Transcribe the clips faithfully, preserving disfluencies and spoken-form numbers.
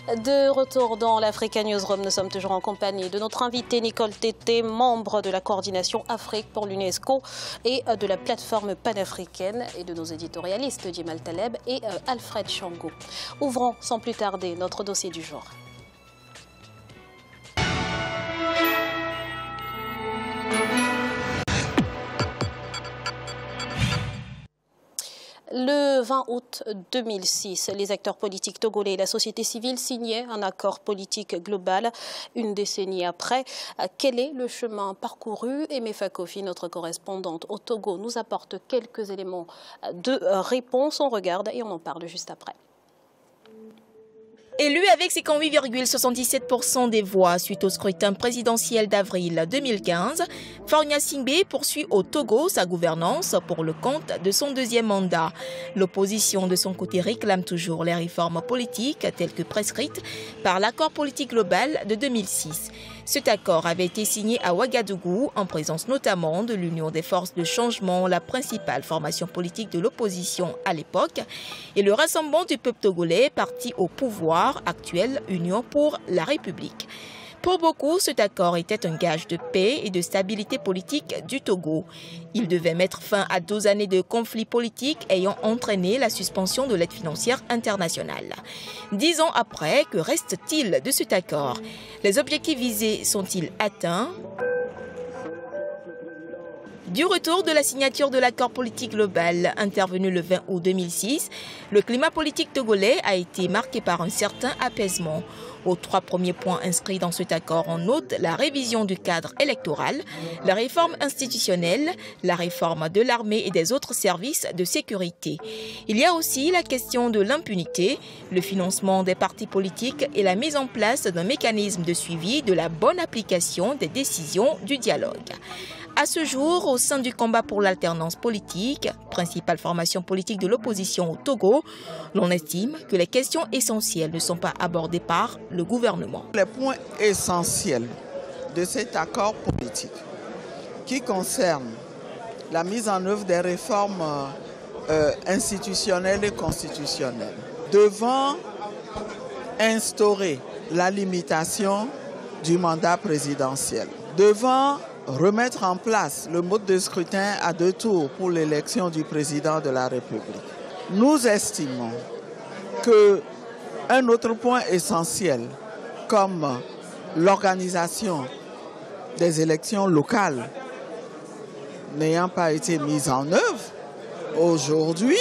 De retour dans l'Africa Newsroom, nous sommes toujours en compagnie de notre invité Nicole Tété, membre de la coordination Afrique pour l'UNESCO et de la plateforme panafricaine, et de nos éditorialistes Djemal Taleb et Alfred Chango. Ouvrons sans plus tarder notre dossier du jour. Le vingt août deux mille six, les acteurs politiques togolais et la société civile signaient un accord politique global. Une décennie après, quel est le chemin parcouru? Aimé Fakofi, notre correspondante au Togo, nous apporte quelques éléments de réponse. On regarde et on en parle juste après. Élu avec cinquante-huit virgule soixante-dix-sept pour cent des voix suite au scrutin présidentiel d'avril deux mille quinze, Faure Gnassingbé poursuit au Togo sa gouvernance pour le compte de son deuxième mandat. L'opposition de son côté réclame toujours les réformes politiques telles que prescrites par l'accord politique global de deux mille six. Cet accord avait été signé à Ouagadougou en présence notamment de l'Union des forces de changement, la principale formation politique de l'opposition à l'époque, et le Rassemblement du peuple togolais, parti au pouvoir actuel Union pour la République. Pour beaucoup, cet accord était un gage de paix et de stabilité politique du Togo. Il devait mettre fin à douze années de conflits politiques ayant entraîné la suspension de l'aide financière internationale. Dix ans après, que reste-t-il de cet accord? Les objectifs visés sont-ils atteints? Du retour de la signature de l'accord politique global intervenu le vingt août deux mille six, le climat politique togolais a été marqué par un certain apaisement. Aux trois premiers points inscrits dans cet accord, on note la révision du cadre électoral, la réforme institutionnelle, la réforme de l'armée et des autres services de sécurité. Il y a aussi la question de l'impunité, le financement des partis politiques et la mise en place d'un mécanisme de suivi de la bonne application des décisions du dialogue. À ce jour, au sein du combat pour l'alternance politique, principale formation politique de l'opposition au Togo, l'on estime que les questions essentielles ne sont pas abordées par le gouvernement. Les points essentiels de cet accord politique qui concerne la mise en œuvre des réformes euh, institutionnelles et constitutionnelles, devant instaurer la limitation du mandat présidentiel, devant remettre en place le mode de scrutin à deux tours pour l'élection du président de la République. Nous estimons qu'un autre point essentiel, comme l'organisation des élections locales n'ayant pas été mise en œuvre, aujourd'hui,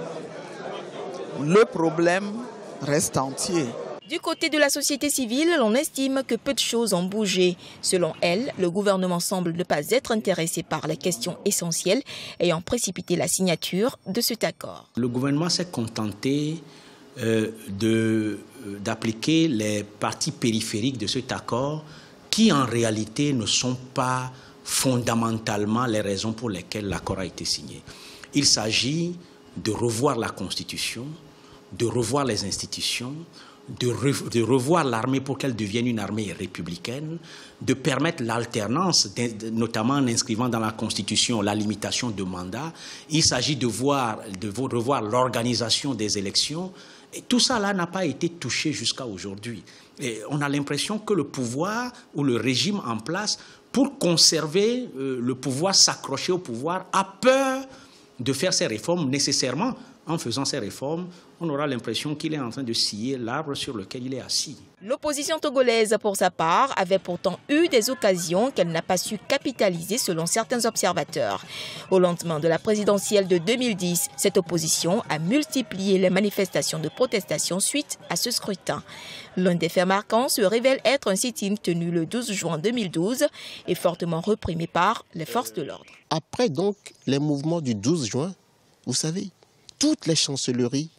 le problème reste entier. Du côté de la société civile, l'on estime que peu de choses ont bougé. Selon elle, le gouvernement semble ne pas être intéressé par les questions essentielles ayant précipité la signature de cet accord. Le gouvernement s'est contenté euh, de, euh, d'appliquer les parties périphériques de cet accord qui en réalité ne sont pas fondamentalement les raisons pour lesquelles l'accord a été signé. Il s'agit de revoir la Constitution, de revoir les institutions, De, re, de revoir l'armée pour qu'elle devienne une armée républicaine, de permettre l'alternance, notamment en inscrivant dans la Constitution la limitation de mandat. Il s'agit de, voir, de revoir l'organisation des élections. Et tout ça là n'a pas été touché jusqu'à aujourd'hui. Et on a l'impression que le pouvoir ou le régime en place, pour conserver euh, le pouvoir, s'accrocher au pouvoir, a peur de faire ces réformes nécessairement. En faisant ces réformes, on aura l'impression qu'il est en train de scier l'arbre sur lequel il est assis. L'opposition togolaise, pour sa part, avait pourtant eu des occasions qu'elle n'a pas su capitaliser selon certains observateurs. Au lendemain de la présidentielle de deux mille dix, cette opposition a multiplié les manifestations de protestation suite à ce scrutin. L'un des faits marquants se révèle être un sit-in tenu le douze juin deux mille douze et fortement réprimé par les forces de l'ordre. Après donc les mouvements du douze juin, vous savez, toutes les chancelleries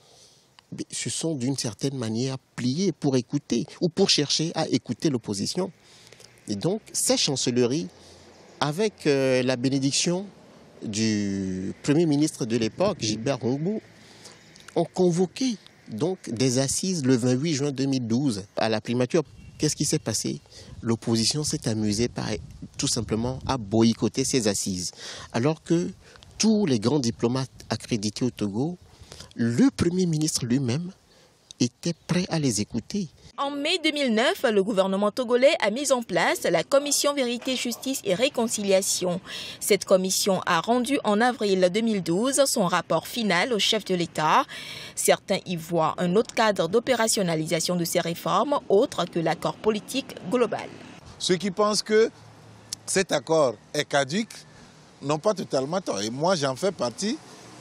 se sont d'une certaine manière pliées pour écouter ou pour chercher à écouter l'opposition. Et donc, ces chancelleries, avec euh, la bénédiction du Premier ministre de l'époque, Gilbert Rungbo, ont convoqué donc des assises le vingt-huit juin deux mille douze à la primature. Qu'est-ce qui s'est passé? L'opposition s'est amusée par, tout simplement à boycotter ces assises. Alors que tous les grands diplomates accrédités au Togo, le Premier ministre lui-même étaient prêts à les écouter. En mai deux mille neuf, le gouvernement togolais a mis en place la commission Vérité, Justice et Réconciliation. Cette commission a rendu en avril deux mille douze son rapport final au chef de l'État. Certains y voient un autre cadre d'opérationnalisation de ces réformes, autre que l'accord politique global. Ceux qui pensent que cet accord est caduque n'ont pas totalement tort. Et moi, j'en fais partie.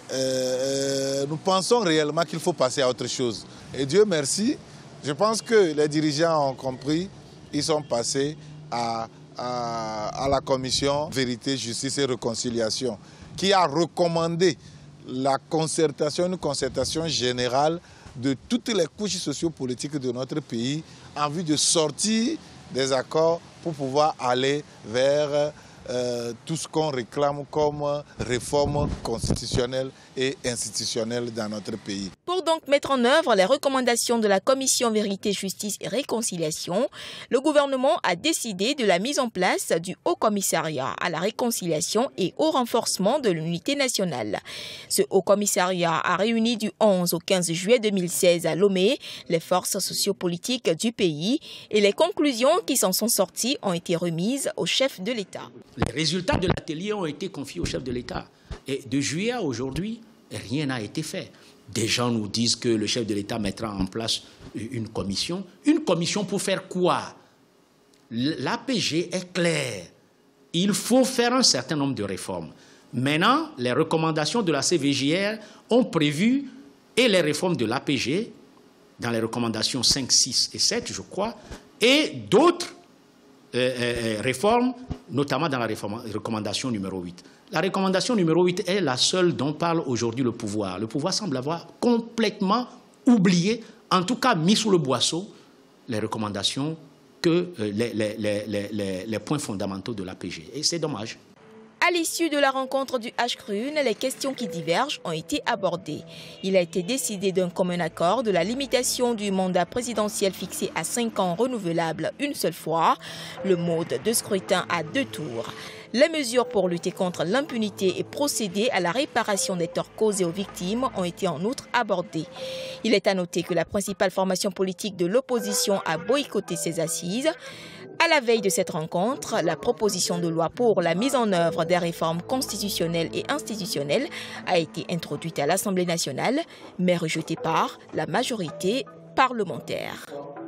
Euh, nous pensons réellement qu'il faut passer à autre chose. Et Dieu merci, je pense que les dirigeants ont compris, ils sont passés à, à, à la commission Vérité, Justice et Réconciliation, qui a recommandé la concertation, une concertation générale de toutes les couches sociopolitiques de notre pays en vue de sortir des accords pour pouvoir aller vers Euh, tout ce qu'on réclame comme réforme constitutionnelle et institutionnelle dans notre pays. Pour donc mettre en œuvre les recommandations de la commission Vérité, Justice et Réconciliation, le gouvernement a décidé de la mise en place du Haut Commissariat à la réconciliation et au renforcement de l'unité nationale. Ce Haut Commissariat a réuni du onze au quinze juillet deux mille seize à Lomé les forces sociopolitiques du pays et les conclusions qui s'en sont sorties ont été remises au chef de l'État. Les résultats de l'atelier ont été confiés au chef de l'État. Et de juillet à aujourd'hui, rien n'a été fait. Des gens nous disent que le chef de l'État mettra en place une commission. Une commission pour faire quoi? L'A P G est clair. Il faut faire un certain nombre de réformes. Maintenant, les recommandations de la C V J R ont prévu, et les réformes de l'A P G, dans les recommandations cinq, six et sept, je crois, et d'autres Euh, euh, réforme, notamment dans la réforme, recommandation numéro huit. La recommandation numéro huit est la seule dont parle aujourd'hui le pouvoir. Le pouvoir semble avoir complètement oublié, en tout cas mis sous le boisseau, les recommandations, que, euh, les, les, les, les, les points fondamentaux de l'A P G. Et c'est dommage. À l'issue de la rencontre du H C R U N, les questions qui divergent ont été abordées. Il a été décidé d'un commun accord de la limitation du mandat présidentiel fixé à cinq ans renouvelable une seule fois, le mode de scrutin à deux tours. Les mesures pour lutter contre l'impunité et procéder à la réparation des torts causés aux victimes ont été en outre abordées. Il est à noter que la principale formation politique de l'opposition a boycotté ces assises. À la veille de cette rencontre, la proposition de loi pour la mise en œuvre des réformes constitutionnelles et institutionnelles a été introduite à l'Assemblée nationale, mais rejetée par la majorité parlementaire.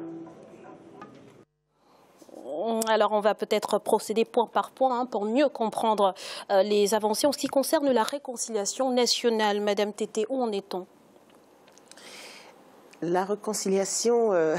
Alors, on va peut-être procéder point par point hein, pour mieux comprendre euh, les avancées en ce qui concerne la réconciliation nationale. Madame Tété, où en est-on? La réconciliation euh,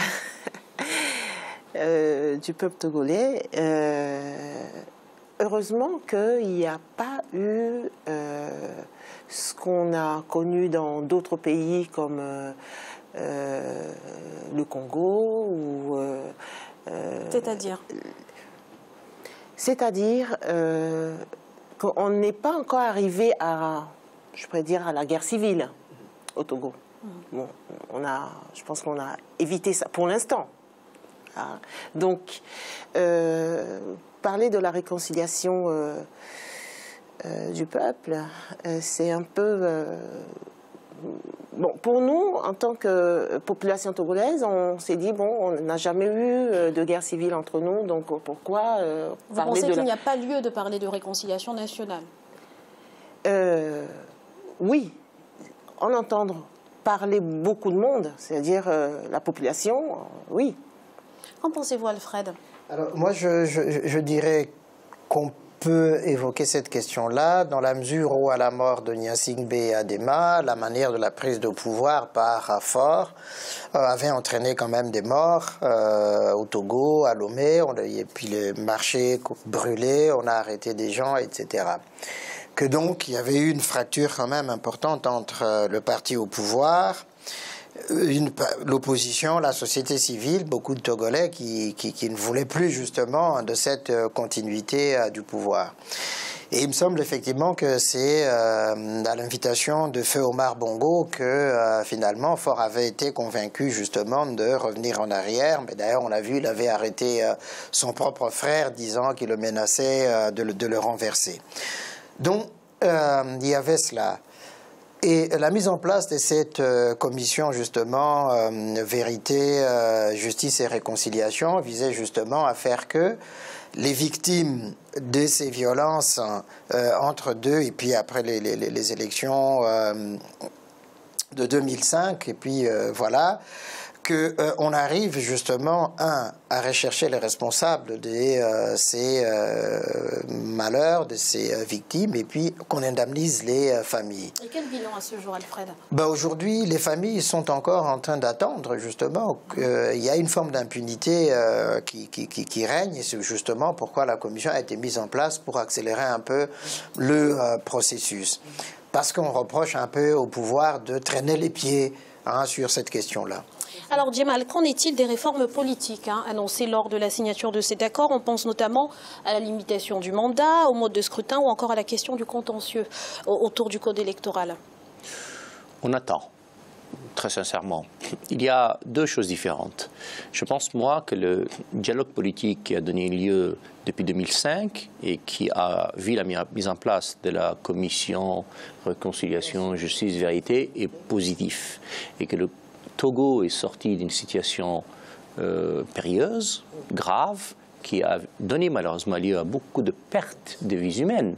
euh, du peuple togolais, euh, heureusement qu'il n'y a pas eu euh, ce qu'on a connu dans d'autres pays comme euh, euh, le Congo ou... Euh, Euh, C'est-à-dire C'est-à-dire euh, qu'on n'est pas encore arrivé à, je pourrais dire, à la guerre civile au Togo. Mmh. Bon, on a, je pense qu'on a évité ça pour l'instant. Ah. Donc, euh, parler de la réconciliation euh, euh, du peuple, euh, c'est un peu... Euh, Bon, pour nous, en tant que population togolaise, on s'est dit, bon, on n'a jamais eu de guerre civile entre nous, donc pourquoi euh, Vous parler pensez de qu'il la... n'y a pas lieu de parler de réconciliation nationale? euh, Oui, en entendre parler beaucoup de monde, c'est-à-dire euh, la population, euh, oui. Qu'en pensez-vous, Alfred? Alors, moi, je, je, je dirais qu'on peut évoquer cette question-là dans la mesure où, à la mort de Gnassingbé Adema, la manière de la prise de pouvoir par Faure euh, avait entraîné quand même des morts euh, au Togo, à Lomé, on a, et puis les marchés brûlés, on a arrêté des gens, et cetera. Que donc, il y avait eu une fracture quand même importante entre euh, le parti au pouvoir, l'opposition, la société civile, beaucoup de Togolais qui, qui, qui ne voulaient plus justement de cette continuité euh, du pouvoir. Et il me semble effectivement que c'est euh, à l'invitation de Feu Omar Bongo que euh, finalement Faure avait été convaincu justement de revenir en arrière. Mais d'ailleurs, on l'a vu, il avait arrêté euh, son propre frère disant qu'il le menaçait euh, de, le, de le renverser. Donc, euh, il y avait cela. Et la mise en place de cette euh, commission, justement, euh, Vérité, euh, Justice et Réconciliation, visait justement à faire que les victimes de ces violences euh, entre deux et puis après les, les, les élections euh, de deux mille cinq, et puis euh, voilà, qu'on euh, arrive justement, un, à rechercher les responsables de euh, ces euh, malheurs, de ces euh, victimes, et puis qu'on indemnise les euh, familles. Et quel bilan à ce jour, Alfred? Ben, aujourd'hui, les familles sont encore en train d'attendre justement qu'il euh, y a une forme d'impunité euh, qui, qui, qui, qui règne, et c'est justement pourquoi la commission a été mise en place pour accélérer un peu le euh, processus. Parce qu'on reproche un peu au pouvoir de traîner les pieds hein, sur cette question-là. Alors, Djemal, qu'en est-il des réformes politiques hein, annoncées lors de la signature de cet accord? On pense notamment à la limitation du mandat, au mode de scrutin ou encore à la question du contentieux autour du code électoral. On attend, très sincèrement. Il y a deux choses différentes. Je pense, moi, que le dialogue politique qui a donné lieu depuis deux mille cinq et qui a vu la mise en place de la commission Réconciliation, Justice, Vérité est positif. Et que le Togo est sorti d'une situation euh, périlleuse, grave, qui a donné malheureusement lieu à beaucoup de pertes de vies humaines.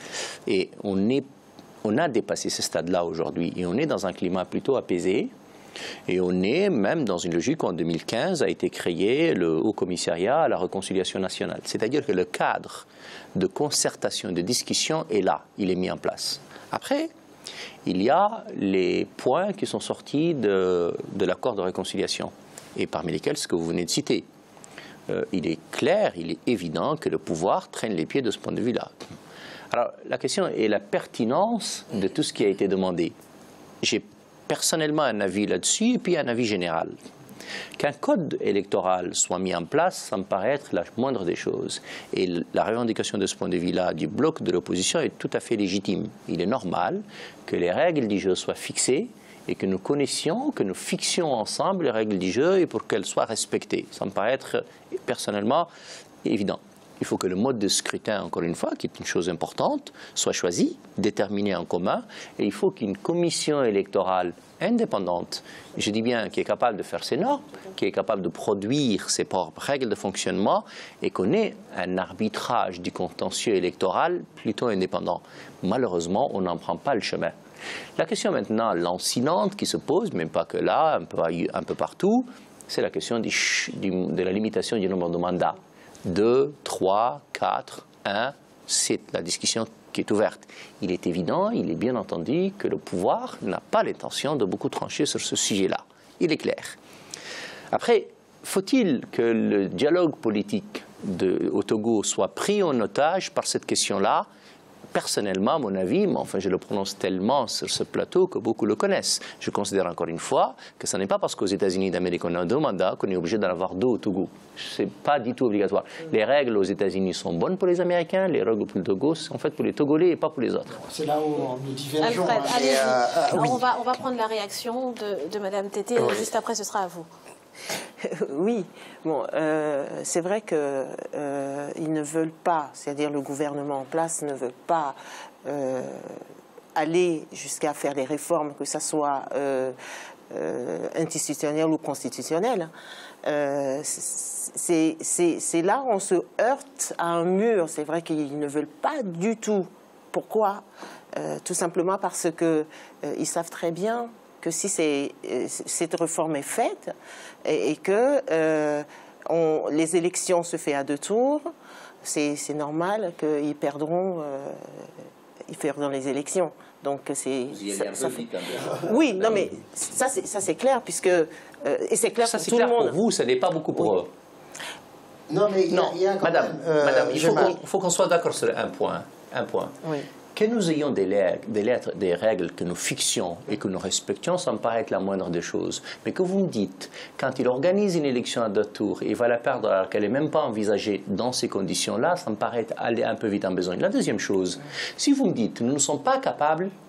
Et on, est, on a dépassé ce stade-là aujourd'hui. Et on est dans un climat plutôt apaisé. Et on est même dans une logique où en deux mille quinze a été créé le Haut Commissariat à la Réconciliation nationale. C'est-à-dire que le cadre de concertation, de discussion est là, il est mis en place. Après, il y a les points qui sont sortis de, de l'accord de réconciliation, et parmi lesquels ce que vous venez de citer. Euh, il est clair, il est évident que le pouvoir traîne les pieds de ce point de vue-là. Alors, la question est la pertinence de tout ce qui a été demandé. J'ai personnellement un avis là-dessus, et puis un avis général. Qu'un code électoral soit mis en place, ça me paraît être la moindre des choses. Et la revendication de ce point de vue-là du bloc de l'opposition est tout à fait légitime. Il est normal que les règles du jeu soient fixées et que nous connaissions, que nous fixions ensemble les règles du jeu et pour qu'elles soient respectées. Ça me paraît être personnellement évident. Il faut que le mode de scrutin, encore une fois, qui est une chose importante, soit choisi, déterminé en commun, et il faut qu'une commission électorale indépendante, je dis bien qui est capable de faire ses normes, qui est capable de produire ses propres règles de fonctionnement, et qu'on ait un arbitrage du contentieux électoral plutôt indépendant. Malheureusement, on n'en prend pas le chemin. La question maintenant lancinante qui se pose, même pas que là, un peu, un peu partout, c'est la question du, du, de la limitation du nombre de mandats. deux, trois, quatre, un, c'est la discussion qui est ouverte. Il est évident, il est bien entendu que le pouvoir n'a pas l'intention de beaucoup trancher sur ce sujet-là. Il est clair. Après, faut-il que le dialogue politique de, au Togo soit pris en otage par cette question-là? Personnellement, à mon avis, mais enfin je le prononce tellement sur ce plateau que beaucoup le connaissent. Je considère encore une fois que ce n'est pas parce qu'aux États-Unis d'Amérique on a deux mandats qu'on est obligé d'en avoir deux au Togo. Ce n'est pas du tout obligatoire. Les règles aux États-Unis sont bonnes pour les Américains, les règles pour le Togo sont faites pour les Togolais et pas pour les autres. C'est là où nous divergeons. Alfred, hein, allez-y. euh, euh, oui. on, va, on va prendre la réaction de, de Mme Tété, oui. Juste après ce sera à vous. Oui, bon, euh, c'est vrai qu'ils euh, ne veulent pas, c'est-à-dire le gouvernement en place ne veut pas euh, aller jusqu'à faire des réformes, que ce soit euh, euh, institutionnelles ou constitutionnelles. Euh, c'est là où on se heurte à un mur. C'est vrai qu'ils ne veulent pas du tout. Pourquoi? euh, Tout simplement parce qu'ils euh, savent très bien que si c'est, cette réforme est faite et, et que euh, on, les élections se font à deux tours, c'est normal qu'ils perdront, euh, ils perdront les élections. Donc c'est. Ça, ça fait... Oui, non mais ça c'est clair puisque euh, et c'est clair ça, pour tout clair le monde. Pour vous, ce n'est pas beaucoup pour oui. eux. Non mais il y a, non, il y a quand madame, même, euh, madame, il faut qu'on qu'on qu'on soit d'accord sur un point, un point. Oui. Que nous ayons des, des lettres, des règles que nous fixions et que nous respections, ça me paraît être la moindre des choses. Mais que vous me dites, quand il organise une élection à deux tours et il va la perdre alors qu'elle n'est même pas envisagée dans ces conditions-là, ça me paraît aller un peu vite en besoin. La deuxième chose, si vous me dites, nous ne sommes pas capables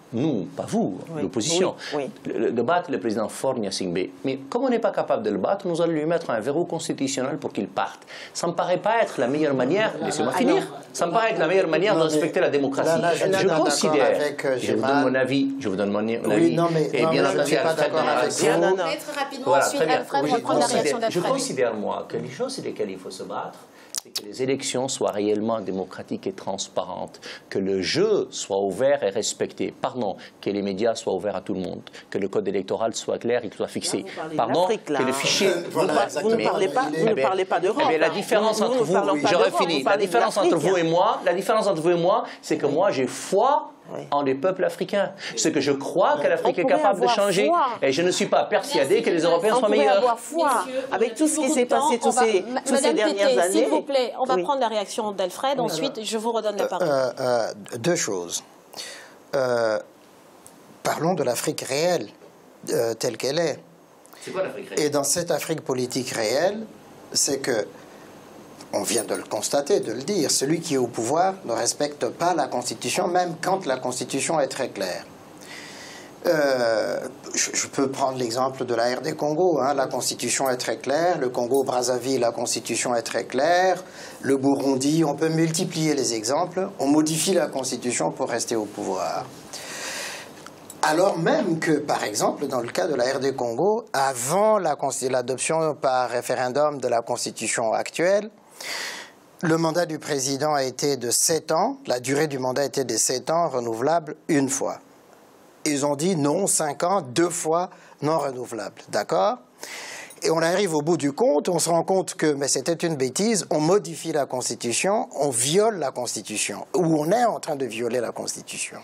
nous, pas vous, oui. l'opposition, oui. oui. de, de battre le président Faure Gnassingbé. Mais comme on n'est pas capable de le battre, nous allons lui mettre un verrou constitutionnel pour qu'il parte. Ça ne me paraît pas être la meilleure manière, laissez-moi finir, ça me paraît être la meilleure manière non, de respecter la démocratie. Là, là, je, je considère, avec, euh, je vous donne mon avis, je vous donne mon avis, oui, non, mais, et non, bien entendu, Alfred donnera la sienne. Voilà, très bien. Je considère, je considère, moi, que les choses sur lesquelles il faut se battre, que les élections soient réellement démocratiques et transparentes, que le jeu soit ouvert et respecté, pardon, que les médias soient ouverts à tout le monde, que le code électoral soit clair et qu'il soit fixé, pardon, que le fichier... Voilà, vous ne parlez pas, vous ne parlez pas d'Europe. Eh la différence entre vous, j'aurais fini, la différence entre vous et moi, la différence entre vous et moi, c'est que moi j'ai foi oui. en les peuples africains. Ce que je crois que l'Afrique est capable de changer. Foi. Et je ne suis pas persuadé que les Européens on soient meilleurs. Avoir foi. Avec tout ce qui s'est passé tous ces, tous ces dernières Tété, années. S'il vous plaît, on va oui. prendre la réaction d'Alfred. Ensuite, je vous redonne la parole. Euh, euh, deux choses. Euh, parlons de l'Afrique réelle, euh, telle qu'elle est. C'est quoi l'Afrique réelle? Et dans cette Afrique politique réelle, c'est que on vient de le constater, de le dire, celui qui est au pouvoir ne respecte pas la Constitution, même quand la Constitution est très claire. Euh, je, je peux prendre l'exemple de la R D Congo, hein, la Constitution est très claire, le Congo-Brazzaville, la Constitution est très claire, le Burundi, on peut multiplier les exemples, on modifie la Constitution pour rester au pouvoir. Alors même que, par exemple, dans le cas de la R D Congo, avant l'adoption par référendum de la Constitution actuelle, le mandat du président a été de sept ans, la durée du mandat était de sept ans, renouvelable une fois. Ils ont dit non, cinq ans, deux fois non renouvelable, d'accord? Et on arrive au bout du compte, on se rend compte que mais c'était une bêtise, on modifie la Constitution, on viole la Constitution, ou on est en train de violer la Constitution.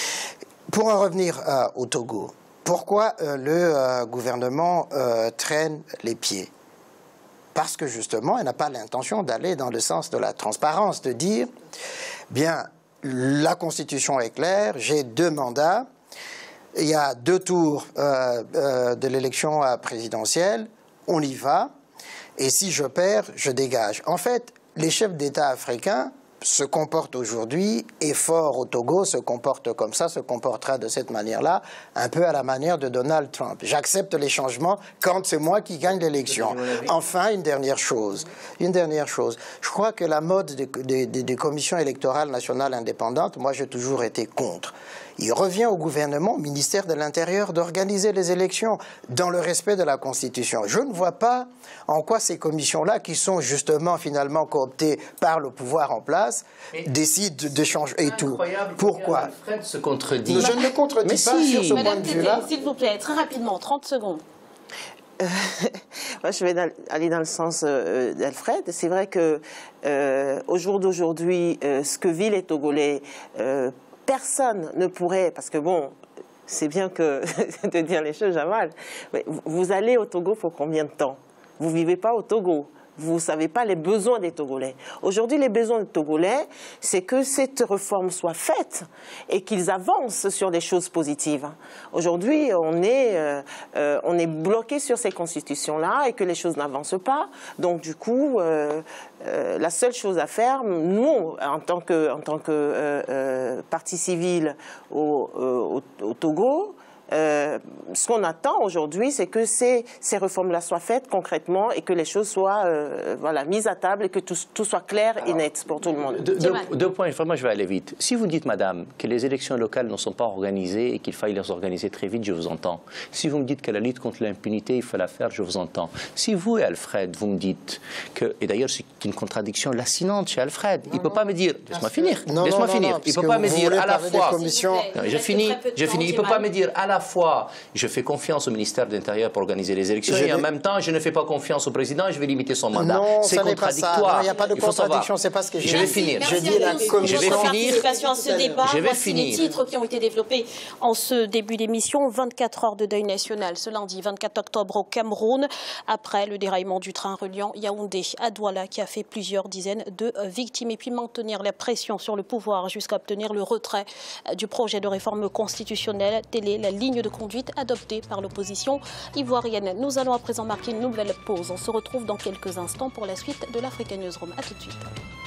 Pour en revenir euh, au Togo, pourquoi euh, le euh, gouvernement euh, traîne les pieds? Parce que justement, elle n'a pas l'intention d'aller dans le sens de la transparence, de dire, bien, la Constitution est claire, j'ai deux mandats, il y a deux tours euh, euh, de l'élection présidentielle, on y va, et si je perds, je dégage. En fait, les chefs d'État africains se comportent aujourd'hui, et fort au Togo se comporte comme ça, se comportera de cette manière-là, un peu à la manière de Donald Trump. J'accepte les changements quand c'est moi qui gagne l'élection. Enfin, une dernière chose, une dernière chose. Je crois que la mode des, des, des commissions électorales nationales indépendantes, moi j'ai toujours été contre. Il revient au gouvernement, au ministère de l'Intérieur, d'organiser les élections dans le respect de la Constitution. Je ne vois pas en quoi ces commissions-là, qui sont justement finalement cooptées par le pouvoir en place, mais décident d'échanger et tout. Pourquoi? Alfred se contredit. Je ne le contredis mais pas si. sur ce Madame point de vue-là. S'il vous plaît, très rapidement, trente secondes. Euh, moi, je vais aller dans le sens euh, d'Alfred. C'est vrai que euh, au jour d'aujourd'hui, euh, ce que vivent les Togolais, euh, personne ne pourrait, parce que bon, c'est bien que de dire les choses à mal, mais vous allez au Togo pour combien de temps? Vous ne vivez pas au Togo. Vous ne savez pas les besoins des Togolais. Aujourd'hui, les besoins des Togolais, c'est que cette réforme soit faite et qu'ils avancent sur des choses positives. Aujourd'hui, on est, euh, euh, on est bloqué sur ces constitutions-là et que les choses n'avancent pas. Donc, du coup, euh, euh, la seule chose à faire, nous, en tant que, en tant que euh, euh, partie civile au, euh, au, au Togo, Euh, ce qu'on attend aujourd'hui, c'est que ces, ces réformes-là soient faites concrètement et que les choses soient euh, voilà, mises à table et que tout, tout soit clair Alors, et net pour tout le monde. Deux, deux, deux points, vraiment je vais aller vite. Si vous dites, madame, que les élections locales ne sont pas organisées et qu'il faille les organiser très vite, je vous entends. Si vous me dites que la lutte contre l'impunité, il faut la faire, je vous entends. Si vous et Alfred, vous me dites que, et d'ailleurs c'est une contradiction lancinante chez Alfred, non, il ne peut pas me dire, laisse-moi finir, laisse-moi finir, non, il ne peut pas me dire à la fois, non, je finis, je finis, il ne peut pas me dire à la fois, je fais confiance au ministère de l'Intérieur pour organiser les élections je et vais... en même temps, je ne fais pas confiance au président et je vais limiter son mandat. C'est contradictoire. Il n'y a pas de contradiction, c'est pas ce que j'ai dit. Je vais finir. Je dis la commission. Je vais finir. À ce débat, je vais voici finir. les titres qui ont été développés en ce début d'émission. vingt-quatre heures de deuil national ce lundi vingt-quatre octobre au Cameroun, après le déraillement du train reliant Yaoundé à Douala qui a fait plusieurs dizaines de victimes. Et puis maintenir la pression sur le pouvoir jusqu'à obtenir le retrait du projet de réforme constitutionnelle. Telle est la ligne de conduite adoptée par l'opposition ivoirienne. Nous allons à présent marquer une nouvelle pause. On se retrouve dans quelques instants pour la suite de l'Africa Newsroom. A tout de suite.